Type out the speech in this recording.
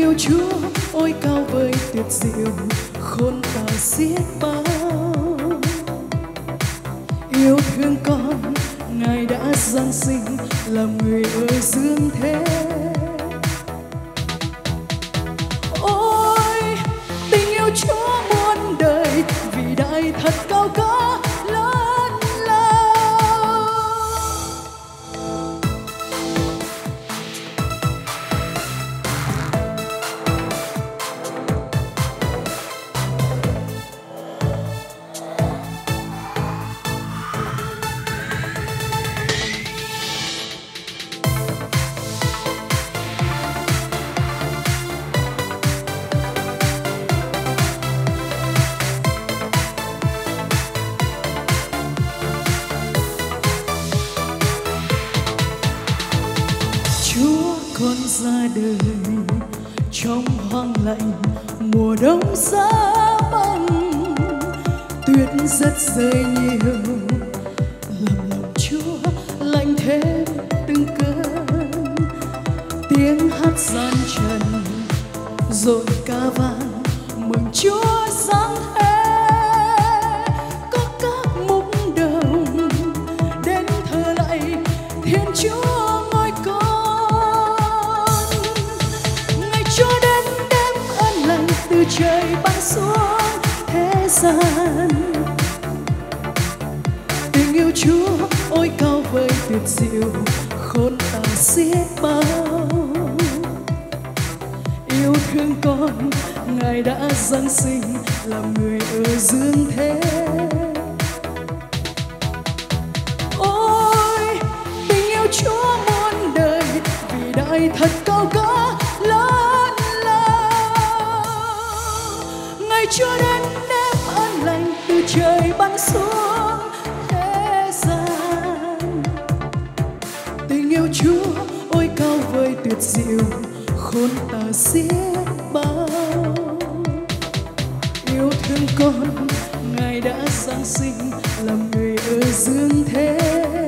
yêu Chúa ôi cao vời tuyệt diệu, khôn tả xiết bao. Yêu thương con Ngài đã giáng sinh làm người ở dương thế. Ôi tình yêu Chúa muôn đời vĩ đại thật cao cả lớn lao. Chúa con ra đời trong hoang lạnh mùa đông giá băng, tuyết rất rơi nhiều làm lòng Chúa lạnh thêm từng cơn. Tiếng hát gian trần rộn ca vang mừng Chúa giáng thế. Có các mục đồng đến thờ lạy Thiên Chúa ngôi con. Từ trời ban xuống thế gian, tình yêu Chúa ôi cao vời tuyệt diệu, khôn tả xiết bao. Yêu thương con Ngài đã giáng sinh làm người ở dương thế. Ôi tình yêu Chúa muôn đời vĩ đại thật cao cả lớn. Chúa đến đem ơn lành từ trời ban xuống thế gian. Tình yêu Chúa ôi cao vời tuyệt diệu, khôn tả xiết bao. Yêu thương con Ngài đã giáng sinh làm người ở dương thế.